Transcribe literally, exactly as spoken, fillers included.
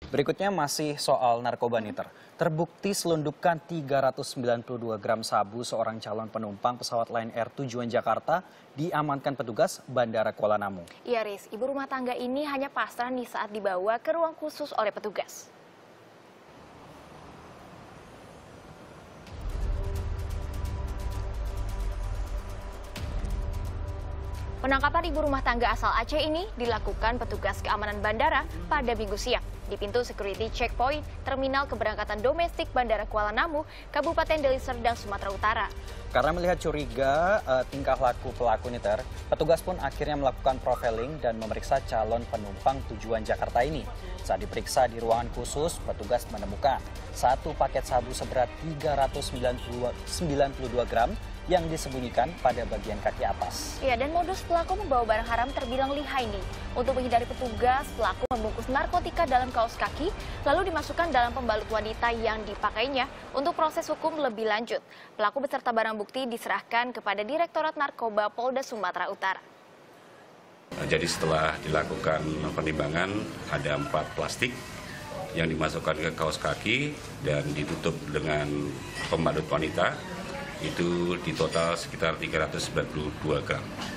Berikutnya masih soal narkoba niter. Terbukti selundupkan tiga ratus sembilan puluh dua gram sabu seorang calon penumpang pesawat Lion Air tujuan Jakarta diamankan petugas Bandara Kuala Namu. Iya, Riz, ibu rumah tangga ini hanya pasrah nih saat dibawa ke ruang khusus oleh petugas. Penangkapan ibu rumah tangga asal Aceh ini dilakukan petugas keamanan bandara pada Minggu siang di pintu security checkpoint Terminal Keberangkatan Domestik Bandara Kuala Namu, Kabupaten Deli Serdang, Sumatera Utara. Karena melihat curiga uh, tingkah laku pelaku niter, petugas pun akhirnya melakukan profiling dan memeriksa calon penumpang tujuan Jakarta ini. Saat diperiksa di ruangan khusus, petugas menemukan satu paket sabu seberat tiga ratus sembilan puluh dua gram yang disembunyikan pada bagian kaki atas. Ya, dan modus pelaku membawa barang haram terbilang lihai nih. Untuk menghindari petugas, pelaku membungkus narkotika dalam kaos kaki, lalu dimasukkan dalam pembalut wanita yang dipakainya untuk proses hukum lebih lanjut. Pelaku beserta barang bukti diserahkan kepada Direktorat Narkoba Polda Sumatera Utara. Jadi setelah dilakukan penimbangan, ada empat plastik yang dimasukkan ke kaos kaki dan ditutup dengan pembalut wanita. Itu di total sekitar tiga ratus sembilan puluh dua gram.